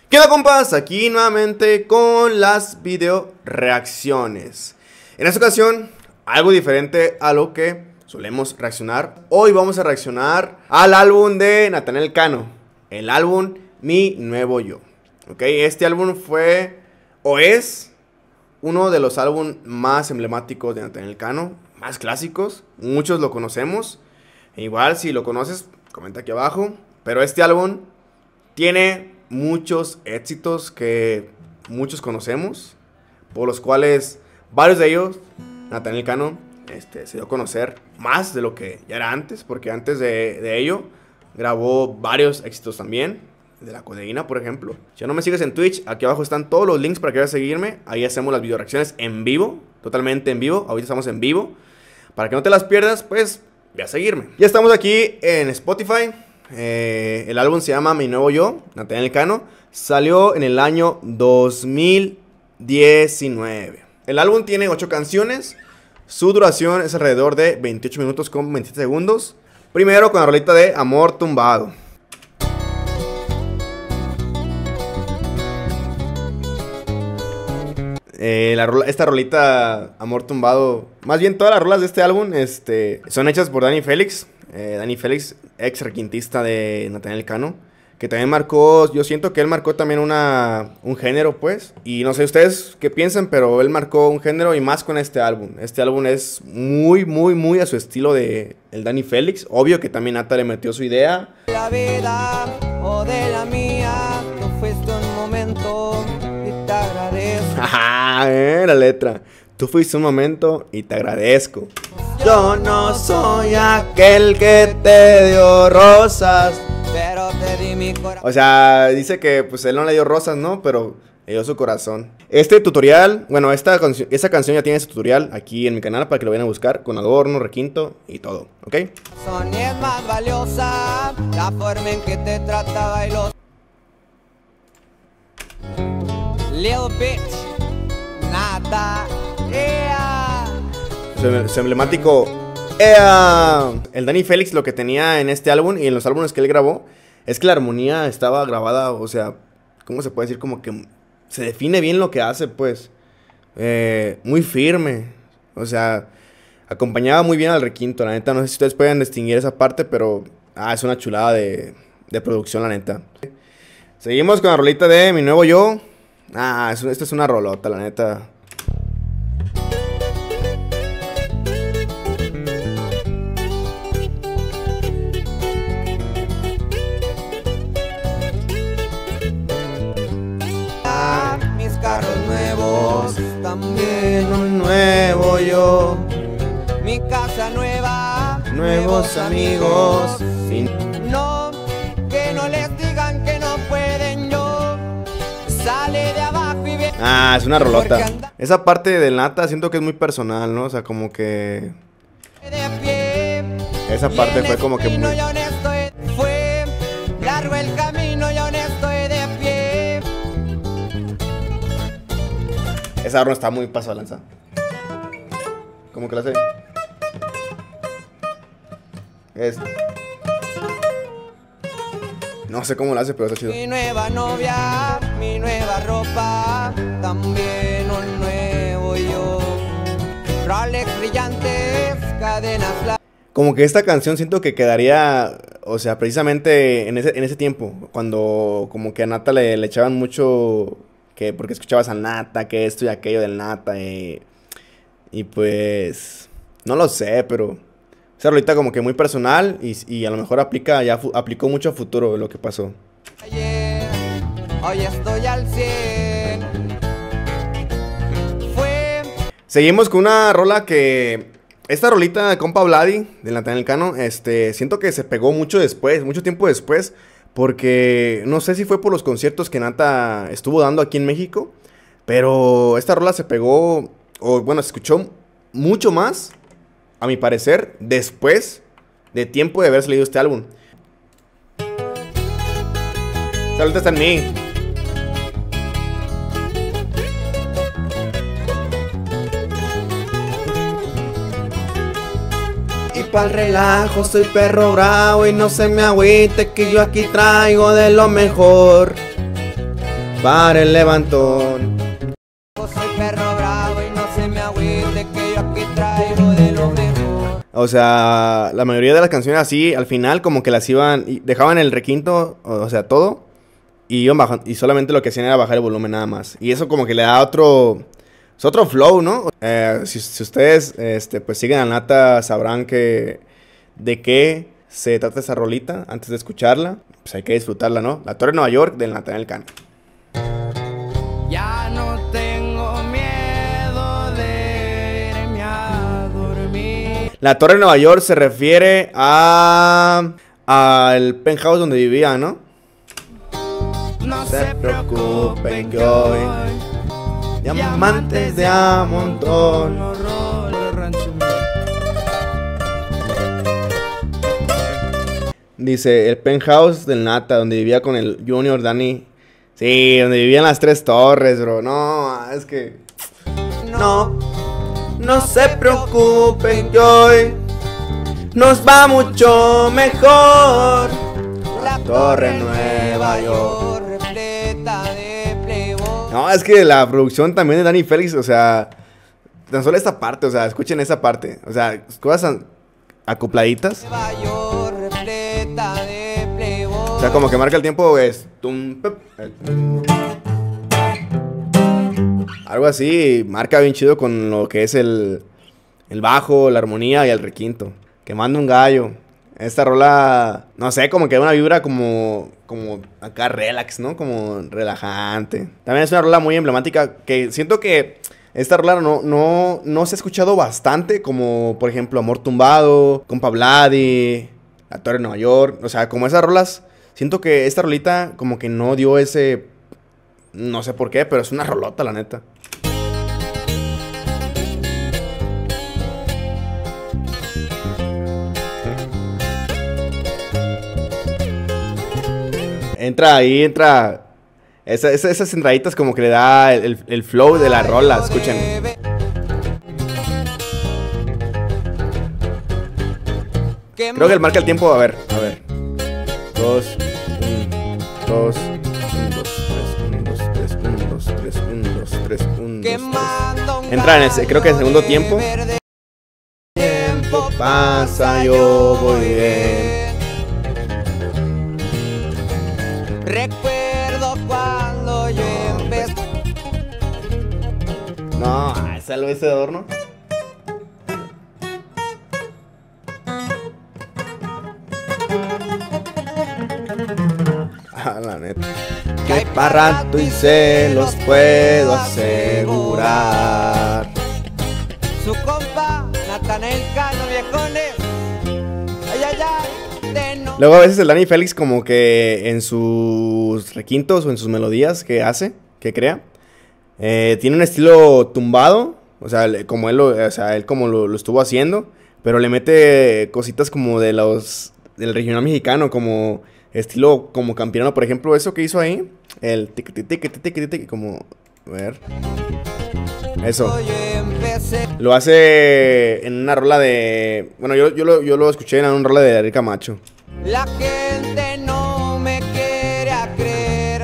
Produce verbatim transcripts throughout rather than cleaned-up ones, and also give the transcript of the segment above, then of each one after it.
¿Qué onda, compas? Aquí nuevamente con las video reacciones. En esta ocasión, algo diferente a lo que solemos reaccionar. Hoy vamos a reaccionar al álbum de Natanael Cano, el álbum Mi Nuevo Yo. Ok, este álbum fue o es uno de los álbumes más emblemáticos de Natanael Cano, más clásicos. Muchos lo conocemos. Igual, si lo conoces, comenta aquí abajo. Pero este álbum tiene muchos éxitos que muchos conocemos, por los cuales varios de ellos Natanael Cano este, se dio a conocer más de lo que ya era antes, porque antes de, de ello grabó varios éxitos también, de La Codeína, por ejemplo. Si no me sigues en Twitch, aquí abajo están todos los links para que vayas a seguirme. Ahí hacemos las video reacciones en vivo, totalmente en vivo. Ahorita estamos en vivo. Para que no te las pierdas, pues ve a seguirme. Ya estamos aquí en Spotify. Eh, el álbum se llama Mi Nuevo Yo, Natanael Cano. Salió en el año dos mil diecinueve. El álbum tiene ocho canciones. Su duración es alrededor de veintiocho minutos con veintisiete segundos. Primero con la rolita de Amor Tumbado. Eh, la rola, esta rolita, Amor Tumbado, más bien todas las rolas de este álbum este, son hechas por Dani Félix. Eh, Dani Félix, ex requintista de Natanael Cano, que también marcó, yo siento que él marcó también una, un género, pues. Y no sé ustedes qué piensan, pero él marcó un género y más con este álbum. Este álbum es muy, muy, muy a su estilo de el Dani Félix. Obvio que también Nata le metió su idea. La vida o de la mía, no fuiste un momento y te agradezco. Ajá, eh, la letra. Tú fuiste un momento y te agradezco. Yo no soy aquel que te dio rosas, pero te di mi corazón. O sea, dice que pues él no le dio rosas, ¿no? Pero le dio su corazón. Este tutorial, bueno, esta, canción, esta canción ya tiene su tutorial aquí en mi canal para que lo vayan a buscar con adorno, requinto y todo, ¿ok? Son es más valiosa la forma en que te trataba y los Little bitch, nada, yeah. Su, su emblemático ¡Ea! El Dani Félix lo que tenía en este álbum y en los álbumes que él grabó es que la armonía estaba grabada, o sea, ¿cómo se puede decir? Como que se define bien lo que hace, pues. Eh, muy firme. O sea, acompañaba muy bien al requinto, la neta. No sé si ustedes pueden distinguir esa parte, pero ah, es una chulada de, de producción, la neta. Seguimos con la rolita de Mi Nuevo Yo. Ah, es, esta es una rolota, la neta. Mis carros nuevos, también un nuevo yo. Mi casa nueva, nuevos amigos. Fin. No, que no les digan que no pueden yo. Sale de abajo y ve. Ah, es una rolota. Esa parte del Nata siento que es muy personal, ¿no? O sea, como que De pie. esa parte fue como que muy... Yo no estoy, fue largo el camino, yo no estoy de pie. Esa horno está muy paso a lanza. ¿Cómo que la hace? Es... No sé cómo la hace, pero está chido. Mi nueva novia, mi nueva ropa, también un nuevo yo. Rolex brillantes, cadenas blancas. Como que esta canción siento que quedaría, o sea, precisamente en ese, en ese tiempo, cuando como que a Nata le, le echaban mucho, que porque escuchabas a Nata, que esto y aquello del Nata, y, y pues, no lo sé, pero esa rolita como que muy personal y, y a lo mejor aplica, ya fu, aplicó mucho a futuro lo que pasó. Ayer, hoy estoy al cien. Fue... Seguimos con una rola que... Esta rolita de compa Vladi, de Natanael Cano, este, siento que se pegó mucho después, mucho tiempo después, porque no sé si fue por los conciertos que Nata estuvo dando aquí en México, pero esta rola se pegó, o bueno, se escuchó mucho más, a mi parecer, después de tiempo de haber salido este álbum. Esta rolita está en mí. Pa'l relajo, soy perro bravo y no se me agüite que yo aquí traigo de lo mejor. para el levantón. Soy perro bravo y no se me agüite que yo aquí traigo de lo mejor. O sea, la mayoría de las canciones así, al final como que las iban, dejaban el requinto, o sea, todo, y iban bajando, y solamente lo que hacían era bajar el volumen nada más. Y eso como que le da otro, es otro flow, ¿no? Eh, si, si ustedes, este, pues siguen a Nata, sabrán que de qué se trata esa rolita antes de escucharla. Pues hay que disfrutarla, ¿no? La Torre de Nueva York del Natanael Cano. Ya no tengo miedo de irme a dormir. La Torre de Nueva York se refiere a al penthouse donde vivía, ¿no? No Se preocupen que hoy diamantes de a montón. Dice, el penthouse del Nata, donde vivía con el Junior, Dani. Sí, donde vivían las tres torres, bro. No, es que... No, no se preocupen que hoy nos va mucho mejor. La Torre Nueva York. Repleta de playboy. No, es que la producción también de Dani Félix, o sea... Tan solo esta parte, o sea, escuchen esa parte. O sea, cosas acopladitas. Nueva York, repleta de playboy. O sea, como que marca el tiempo es... Tum, pep, el tum. Algo así, marca bien chido con lo que es el, el bajo, la armonía y el requinto. Quemando un gallo. Esta rola, no sé, como que da una vibra como, como acá relax, ¿no? Como relajante. También es una rola muy emblemática que siento que esta rola no, no, no se ha escuchado bastante, como por ejemplo Amor Tumbado, Compa Vladi, La Torre de Nueva York. O sea, como esas rolas, siento que esta rolita como que no dio ese... No sé por qué, pero es una rolota, la neta. Entra ahí, entra... Esa, esa, esas entraditas como que le da el, el, el flow de la rola, escuchen. Creo que él marca el tiempo, a ver, a ver. Dos, un, dos, un, dos, tres, un, dos, tres, un, dos, tres, un, dos, tres, un, dos, tres. Entra en ese, creo que en el segundo tiempo. Tiempo pasa, yo voy bien. Recuerdo cuando yo empecé. No, ese lo ese adorno. Ah, la neta. Que para rato y se los puedo asegurar. Su compa, Natanael Cano, viejones. Ay, ay, ay. De no. Luego a veces el Dani Félix como que en sus requintos o en sus melodías que hace, que crea, eh, tiene un estilo tumbado, o sea, como él lo, o sea, él como lo, lo estuvo haciendo, pero le mete cositas como de los del regional mexicano, como estilo como Campirano, por ejemplo, eso que hizo ahí, el tic tic tic tic tic tic, como a ver. Eso. Lo hace en una rola de... Bueno, yo, yo, lo, yo lo escuché en una rola de Rica Macho. La gente no me quiere a creer.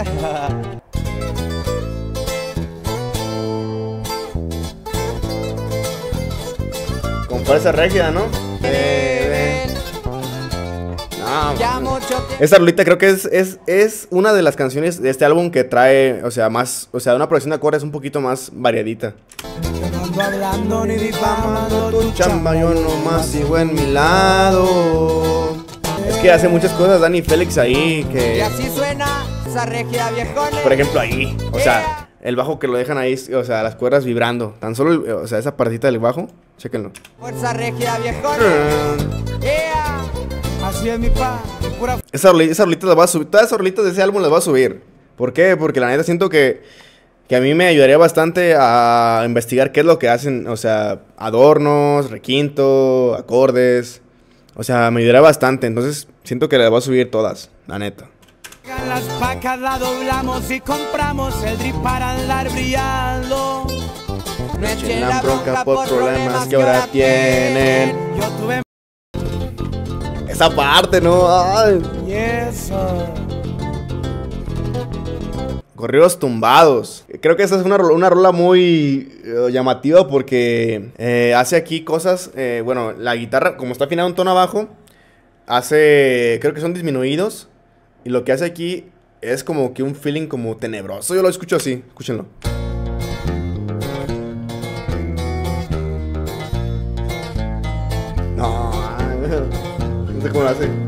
Con fuerza regia, ¿no? Bebé. No, Ya mucho tiempo. esta rolita creo que es, es, es una de las canciones de este álbum que trae, o sea, más, o sea, una progresión de acordes un poquito más variadita. No ando hablando ni difamando tu Chamba, yo nomás sigo en mi lado. Es que hace muchas cosas Dani Félix ahí Y que... así suena esa regia viejones. Por ejemplo ahí, o sea, el bajo que lo dejan ahí, o sea, las cuerdas vibrando. Tan solo, o sea, esa partita del bajo, chéquenlo. Fuerza regia viejones. Yeah. Así es mi pa. Pura. Esa rolita, esa rolita las va a subir, todas esas rolitas de ese álbum las va a subir. ¿Por qué? Porque la neta siento que, que a mí me ayudaría bastante a investigar qué es lo que hacen, o sea, adornos, requinto, acordes. O sea, me ayudaría bastante, entonces siento que las voy a subir todas, la neta. Las pacas la doblamos y compramos el drip para andar brillando. No echen la bronca por problemas que ahora tienen. Yo tuve Esa parte, ¿no? Ay. y eso. corridos tumbados. Creo que esta es una, una rola muy uh, llamativa porque eh, hace aquí cosas, eh, bueno, la guitarra como está afinada un tono abajo, hace, creo que son disminuidos, y lo que hace aquí es como que un feeling como tenebroso. Yo lo escucho así, escúchenlo. No, no sé cómo lo hace.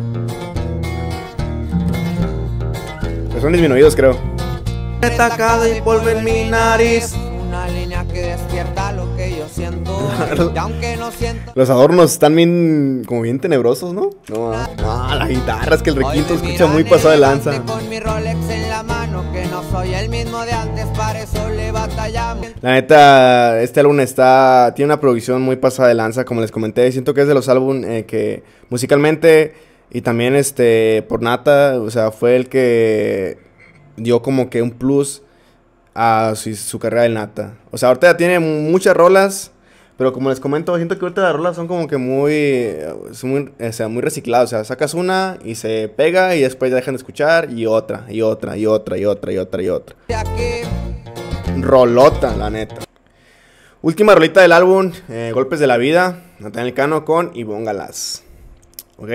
Pero son disminuidos, creo. Retacado y polvo en mi nariz. Una línea que despierta lo que yo siento. Y aunque no siento. Los adornos están bien, como bien tenebrosos, ¿no? No, no, la guitarra es que el requinto escucha muy pasado de lanza. Con mi Rolex en la mano, que no soy el mismo de antes, para eso le batallamos. La neta, este álbum está, tiene una producción muy pasada de lanza, como les comenté. Siento que es de los álbumes eh, que musicalmente y también este por Nata, o sea, fue el que dio como que un plus a su, su carrera de Nata. O sea, ahorita ya tiene muchas rolas, pero como les comento, siento que ahorita las rolas son como que muy, son muy, o sea, muy recicladas. O sea, sacas una y se pega y después ya dejan de escuchar y otra, y otra, y otra, y otra, y otra, y otra. Rolota, la neta. Última rolita del álbum, eh, Golpes de la Vida, Natanael Cano con Ivonne Galaz. ¿Ok?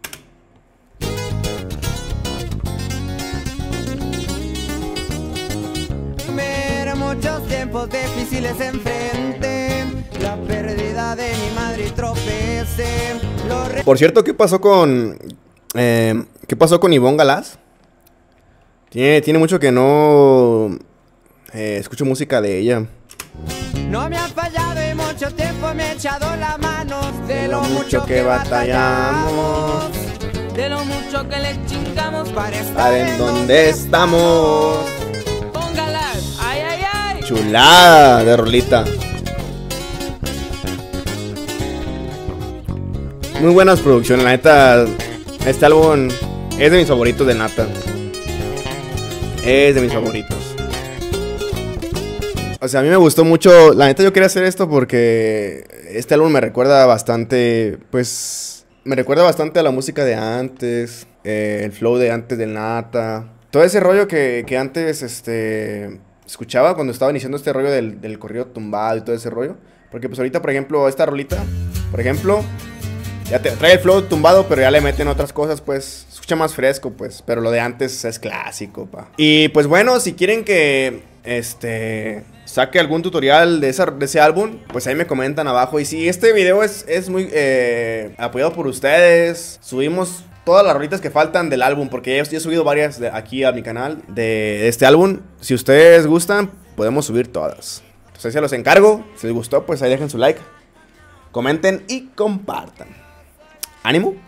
Muchos tiempos difíciles enfrente, la pérdida de mi madre y tropecé. Re Por cierto, ¿qué pasó con eh, qué pasó con Ivonne Galaz? Tiene, tiene mucho que no eh, escucho música de ella. No me ha fallado y mucho tiempo me he echado la mano. De, de lo, lo mucho, mucho que, que batallamos, batallamos, de lo mucho que le chingamos para estar, estar en donde estamos. Póngalas, ay, ay, ay. Chulada de rolita. Muy buenas producciones, la neta. Este álbum es de mis favoritos de Nata. Es de mis favoritos. O sea, a mí me gustó mucho. La neta, yo quería hacer esto porque este álbum me recuerda bastante. Pues. Me recuerda bastante a la música de antes. Eh, el flow de antes de Nata. Todo ese rollo que, que antes este, escuchaba cuando estaba iniciando este rollo del, del corrido tumbado y todo ese rollo. Porque, pues, ahorita, por ejemplo, esta rolita. Por ejemplo. Ya te trae el flow tumbado, pero ya le meten otras cosas, pues, se escucha más fresco, pues. Pero lo de antes es clásico, pa. Y, pues, bueno, si quieren que, este, saque algún tutorial de, esa, de ese álbum, pues ahí me comentan abajo. Y si este video es, es muy eh, apoyado por ustedes, subimos todas las rolitas que faltan del álbum, porque ya, ya he subido varias de aquí a mi canal de, de este álbum. Si ustedes gustan, podemos subir todas. Entonces ahí se los encargo. Si les gustó, pues ahí dejen su like, comenten y compartan. ¡Ánimo!